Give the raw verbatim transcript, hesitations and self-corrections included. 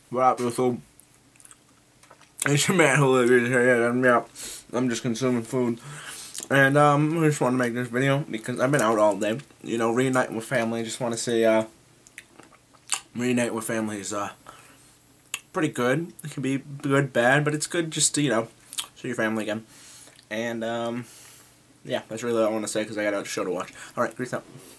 What up, YouTube? It's your man Julio here, and yeah, I'm just consuming food. And um, I just want to make this video because I've been out all day. You know, reuniting with family. Just want to say, uh, reunite with family is uh pretty good. It can be good, bad, but it's good just to, you know, see your family again. And um, yeah, that's really all I want to say because I got a show to watch. All right, peace out.